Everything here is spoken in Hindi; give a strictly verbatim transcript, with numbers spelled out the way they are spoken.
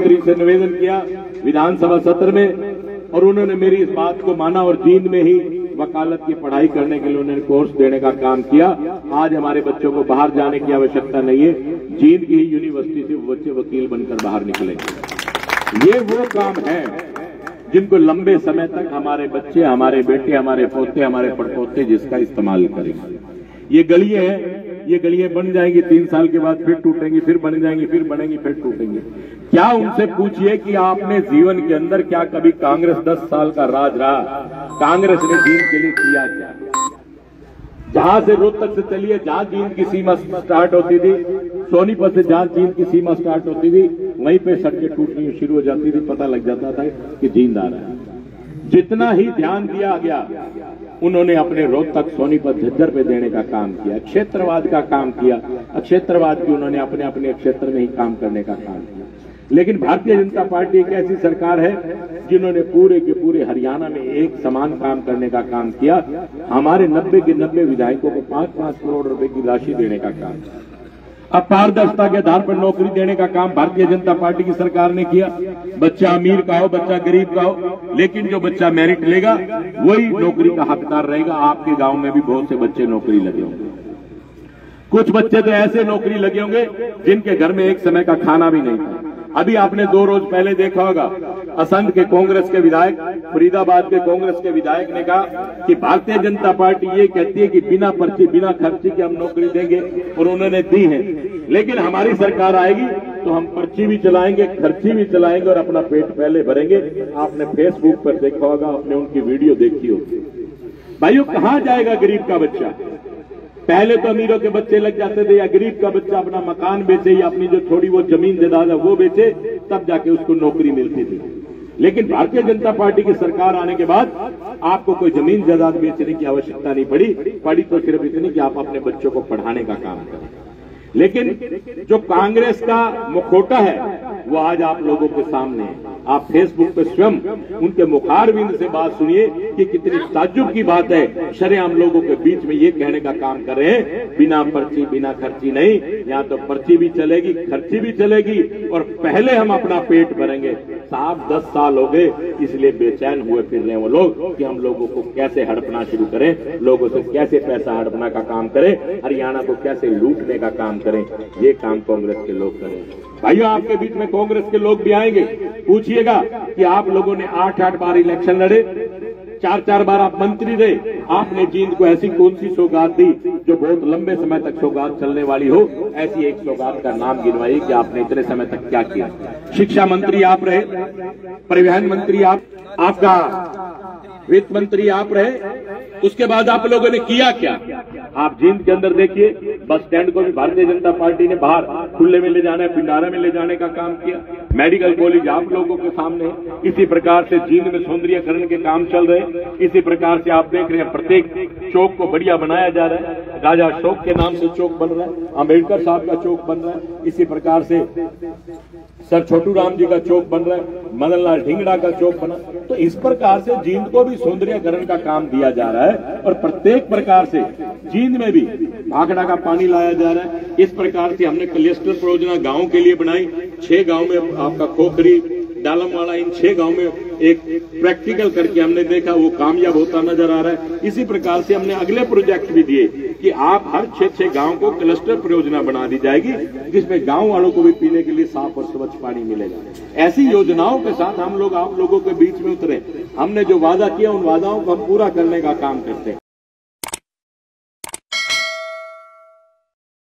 मुख्यमंत्री से निवेदन किया विधानसभा सत्र में, और उन्होंने मेरी इस बात को माना और जींद में ही वकालत की पढ़ाई करने के लिए उन्होंने कोर्स देने का काम किया। आज हमारे बच्चों को बाहर जाने की आवश्यकता नहीं है, जींद की ही यूनिवर्सिटी से बच्चे वकील बनकर बाहर निकलेंगे। ये वो काम है जिनको लंबे समय तक हमारे बच्चे, हमारे बेटे, हमारे पोते, हमारे पड़पोते जिसका इस्तेमाल करेंगे। ये गलियां हैं, ये गलियां बन जाएंगी, तीन साल के बाद फिर टूटेंगी, फिर बन जाएंगी, फिर बनेंगी, फिर टूटेंगी। क्या उनसे पूछिए कि आपने जीवन के अंदर क्या कभी कांग्रेस दस साल का राज रहा, कांग्रेस ने जींद के लिए किया क्या? जहां से रोहतक से चलिए, जहां जींद की सीमा स्टार्ट होती थी, सोनीपत से जहां जींद की सीमा स्टार्ट होती थी, वहीं पे सड़कें टूटनी शुरू हो जाती थी, पता लग जाता था कि जींद आ रहा है। जितना ही ध्यान दिया गया उन्होंने अपने रोहतक, सोनीपत, झज्जर पे देने का काम किया, क्षेत्रवाद का काम किया, क्षेत्रवाद की उन्होंने अपने अपने क्षेत्र में ही काम करने का काम किया। लेकिन भारतीय जनता पार्टी एक ऐसी सरकार है जिन्होंने पूरे के पूरे हरियाणा में एक समान काम करने का काम किया। हमारे नब्बे के नब्बे विधायकों को पांच पांच करोड़ रुपए की राशि देने का काम, अब पारदर्शिता के आधार पर नौकरी देने का काम भारतीय जनता पार्टी की सरकार ने किया। बच्चा अमीर का हो, बच्चा गरीब का हो, लेकिन जो बच्चा मेरिट लेगा वही नौकरी का हकदार रहेगा। आपके गांव में भी बहुत से बच्चे नौकरी लगे होंगे, कुछ बच्चे तो ऐसे नौकरी लगे होंगे जिनके घर में एक समय का खाना भी नहीं था। अभी आपने दो रोज पहले देखा होगा, असंध के कांग्रेस के विधायक, फरीदाबाद के कांग्रेस के विधायक ने कहा कि भारतीय जनता पार्टी ये कहती है कि बिना पर्ची, बिना खर्ची के हम नौकरी देंगे, और उन्होंने दी है। लेकिन हमारी सरकार आएगी तो हम पर्ची भी चलाएंगे, खर्ची भी चलाएंगे और अपना पेट पहले भरेंगे। आपने फेसबुक पर देखा होगा, आपने उनकी वीडियो देखी होगी। भाइयों, कहां जाएगा गरीब का बच्चा? पहले तो अमीरों के बच्चे लग जाते थे, या गरीब का बच्चा अपना मकान बेचे या अपनी जो थोड़ी वो जमीन जायदाद है वो बेचे, तब जाके उसको नौकरी मिलती थी। लेकिन भारतीय जनता पार्टी की सरकार आने के बाद आपको कोई जमीन जायदाद बेचने की आवश्यकता नहीं पड़ी, पड़ी तो सिर्फ इतनी कि आप अपने बच्चों को पढ़ाने का काम करें। लेकिन जो कांग्रेस का मुखौटा है वो आज आप लोगों के सामने है। आप फेसबुक पर स्वयं उनके मुखारबिंद से बात सुनिए कि कितनी ताज्जुब की बात है। शरेआम लोगों के बीच में ये कहने का काम कर रहे हैं बिना पर्ची, बिना खर्ची नहीं, यहाँ तो पर्ची भी चलेगी, खर्ची भी चलेगी, और पहले हम अपना पेट भरेंगे। साहब, दस साल हो गए, इसलिए बेचैन हुए फिर रहे हैं वो लोग कि हम लोगों को कैसे हड़पना शुरू करें, लोगों से कैसे पैसा हड़पना का काम करें, हरियाणा को कैसे लूटने का काम करें। ये काम कांग्रेस के लोग करें। भाइयों, आपके बीच में कांग्रेस के लोग भी आएंगे, पूछिएगा कि आप लोगों ने आठ आठ बार इलेक्शन लड़े, चार चार बार आप मंत्री रहे, आपने जींद को ऐसी कौन सी सौगात दी जो बहुत लंबे समय तक सौगात चलने वाली हो? ऐसी एक सौगात का नाम गिनवाइए कि आपने इतने समय तक क्या किया। शिक्षा मंत्री आप रहे, परिवहन मंत्री आप, आपका वित्त मंत्री आप रहे, उसके बाद आप लोगों ने किया क्या? आप जींद के अंदर देखिए, बस स्टैंड को भी भारतीय जनता पार्टी ने बाहर खुले में ले जाने, पिंडारा में ले जाने का काम किया। मेडिकल कॉलेज आप लोगों के सामने है। इसी प्रकार से जींद में सौंदर्यीकरण के काम चल रहे हैं। इसी प्रकार से आप देख रहे हैं प्रत्येक चौक को बढ़िया बनाया जा रहा है। राजा अशोक के नाम से चौक बन रहा है, अम्बेडकर साहब का चौक बन रहा है, इसी प्रकार से सर छोटू राम जी का चौक बन रहा है, मदन लाल ढींगड़ा का चौक बना। तो इस प्रकार से जींद को भी सौंदर्यीकरण का काम दिया जा रहा है, और प्रत्येक प्रकार से जींद में भी भाखड़ा का पानी लाया जा रहा है। इस प्रकार से हमने क्लस्टर परियोजना गांव के लिए बनाई। छह गांव में आपका खोखरी, डालमवाड़ा, इन छह गांव में एक प्रैक्टिकल करके हमने देखा वो कामयाब होता नजर आ रहा है। इसी प्रकार से हमने अगले प्रोजेक्ट भी दिए कि आप हर छह छह गांव को क्लस्टर परियोजना बना दी जाएगी, जिसमें गांव वालों को भी पीने के लिए साफ और स्वच्छ पानी मिलेगा। ऐसी योजनाओं के साथ हम लोग आप लोगों के बीच में उतरे। हमने जो वादा किया उन वादाओं को हम पूरा करने का काम करते हैं।